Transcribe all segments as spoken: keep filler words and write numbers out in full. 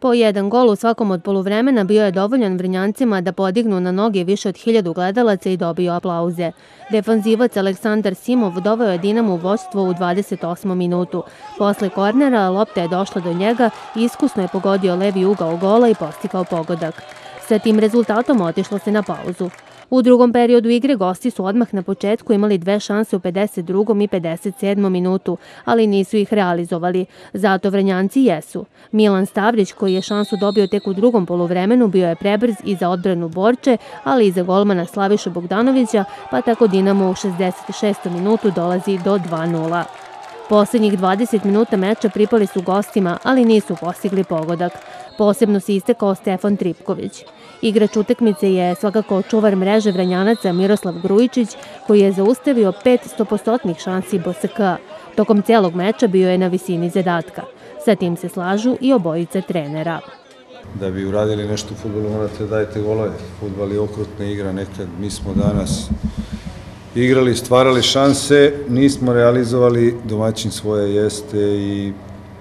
Po jedan gol u svakom od poluvremena bio je dovoljan Vrnjancima da podignu na noge više od hiljadu gledalaca i dobiju aplauze. Defanzivac Aleksandar Simov doveo je Dinamo u vođstvo u dvadeset osmom minutu. Posle kornera lopta je došla do njega i iskusno je pogodio levi ugao gola i postigao pogodak. Sa tim rezultatom otišlo se na pauzu. U drugom periodu igre gosti su odmah na početku imali dve šanse u pedeset drugom i pedeset sedmom minutu, ali nisu ih realizovali. Zato Vrnjanci jesu. Milan Stavrić, koji je šansu dobio tek u drugom poluvremenu, bio je prebrz i za odbranu Borče, ali i za golmana Slavišu Bogdanovića, pa tako Dinamo u šezdeset šestom minutu dolazi do dva nula. Poslednjih dvadeset minuta meča pripali su gostima, ali nisu postigli pogodak. Posebno se istekao Stefan Tripković. Igrač utakmice je svakako čuvar mreže Vranjanaca Miroslav Grujičić, koji je zaustavio pet stopostotnih šansi B S K-a. Tokom celog meča bio je na visini zadatka. Sa tim se slažu i obojica trenera. Da bi uradili nešto u fudbalu morate dajte golove. Fudbal je okrutna igra, nekad mi smo danas igrali, stvarali šanse, nismo realizovali, domaćin svoje jeste i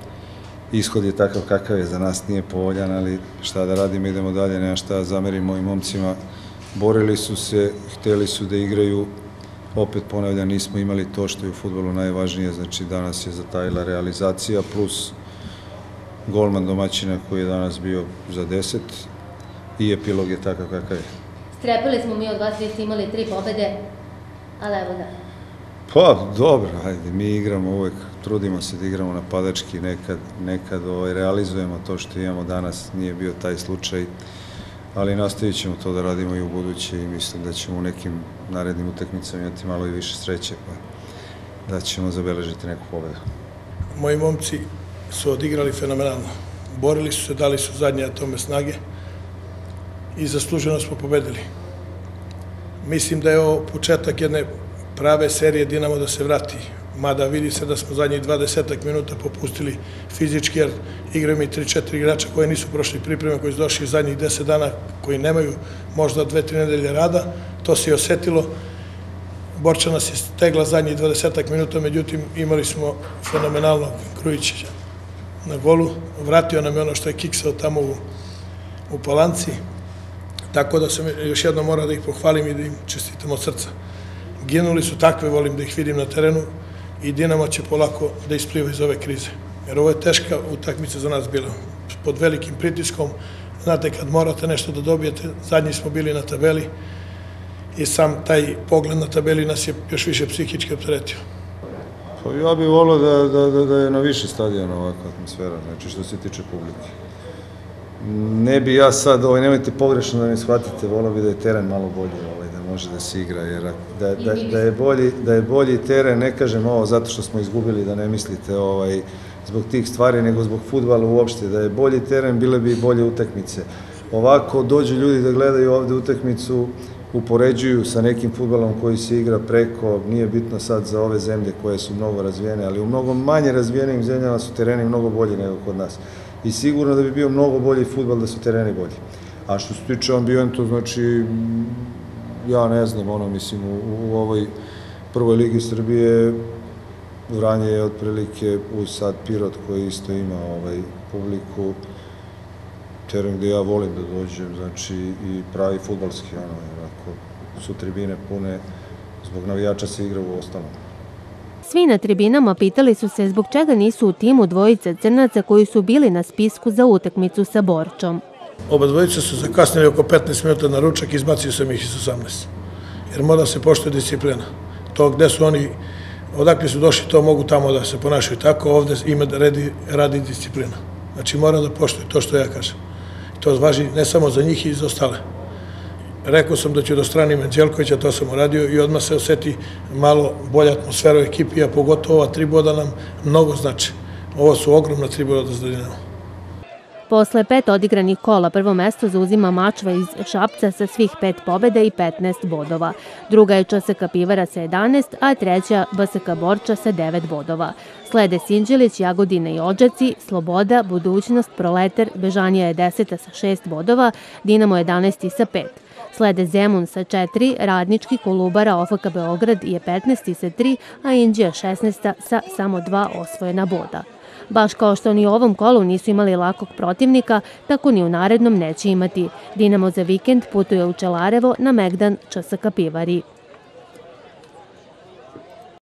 ishod je takav kakav je, za nas nije povoljan, ali šta da radimo, idemo dalje, nema šta zamerimo ovim momcima. Borili su se, hteli su da igraju, opet ponavljam, nismo imali to što je u fudbalu najvažnije, znači danas je zatajila realizacija, plus golman domaćina koji je danas bio za deset i epilog je takav kakav je. Strepili smo mi od vas, vi ste imali tri pobede, ali evo da. Pa, dobro, ajde, mi igramo uvek, trudimo se da igramo napadački, nekad, nekad ovaj, realizujemo to što imamo danas, nije bio taj slučaj, ali nastavit ćemo to da radimo i u buduće i mislim da ćemo u nekim narednim utakmicama imati malo i više sreće, pa da ćemo zabeležiti neku pobedu. Moji momci su odigrali fenomenalno, borili su se, dali su zadnje atome snage i zasluženo smo pobedili. Mislim da je ovo početak jedne prave serije Dinamo da se vrati, mada vidi se da smo zadnjih dvadesetak minuta popustili fizički, jer igraju mi tri četiri igrača koji nisu prošli pripreme, koji su došli zadnjih deset dana, koji nemaju možda dve tri nedelje rada, to se i osetilo. Borča nas je stegla zadnjih dvadesetak minuta, međutim imali smo fenomenalno Grujičića na golu, vratio nam je ono što je kiksao tamo u, u Palanci, tako da sam još jednom morao da ih pohvalim i da im čestitam od srca. Ginuli su takve, volim da ih vidim na terenu i Dinamo će polako da ispliva iz ove krize. Jer ovo je teška utakmica za nas bila. Pod velikim pritiskom, znate kad morate nešto da dobijete, zadnji smo bili na tabeli i sam taj pogled na tabeli nas je još više psihički opteretio. Pa ja bih volio da, da, da, da je na više stadiona ovakva atmosfera, znači što se tiče publike. Ne bi ja sad, ovaj, nemojte pogrešno da ne shvatite, volio bi da je teren malo bolji, ovaj, da može da se igra, jer da, da, da, je bolji, da je bolji teren, ne kažem ovo zato što smo izgubili, da ne mislite ovaj, zbog tih stvari, nego zbog fudbala uopšte, da je bolji teren, bile bi i bolje utakmice. Ovako dođu ljudi da gledaju ovde utakmicu, upoređuju sa nekim fudbalom koji se igra preko, nije bitno sad za ove zemlje koje su mnogo razvijene, ali u mnogo manje razvijenim zemljama su tereni mnogo bolji nego kod nas. I sigurno da bi bio mnogo bolji fudbal da su tereni bolji. A što se tiče ambijenta, znači, ja ne znam, ono, mislim, u, u ovoj prvoj ligi Srbije Vranje je otprilike uz sad Pirot koji isto ima ovaj, publiku, teren gde ja volim da dođem, znači, i pravi fudbalski, ono, ako su tribine pune, zbog navijača se igra u ostalom. Svi na tribinama pitali su se zbog čega nisu u timu dvojica crnaca koji su bili na spisku za utakmicu sa Borčom. Oba dvojica su zakasnili oko petnaest minuta na ručak i izbacio sam ih iz osamnaest. Jer mora se poštuje disciplina. To gde su oni, odakle su došli, to mogu tamo da se ponašaju tako, ovde ima da radi, radi disciplina. Znači mora da poštuje to što ja kažem. I to važi ne samo za njih i za ostale. Rekao sam da ću da stranim Anđelkovića, to sam uradio i odmah se oseti malo bolja atmosfera u ekipi, a pogotovo ova tri boda nam mnogo znači. Ovo su ogromna tri boda za Dinamo. Posle pet odigranih kola prvo mesto zauzima Mačva iz Šapca sa svih pet pobjeda i petnaest bodova. Druga je Č S K Pivara sa jedanaest, a treća B S K Borča sa devet bodova. Slede Sinđelić, Jagodina i Odžaci, Sloboda, Budućnost, Proletar, Bežanija je deseta sa šest bodova, Dinamo jedanaesti sa pet. Slede Zemun sa četiri, Radnički, Kolubara, O F K Beograd je petnaesti sa tri, a Inđija šesnaesta sa samo dva osvojena boda. Baš kao što ni u ovom kolu nisu imali lakog protivnika, tako ni u narednom neće imati. Dinamo za vikend putuje u Čelarevo na Megdan C S K A Pivari.